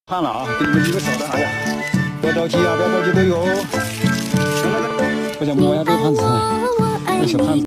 判了啊，给你们几个小的，哎呀，不要着急啊，不要着急，都有。来来来，我想摸一下这个盘子，这小盘子。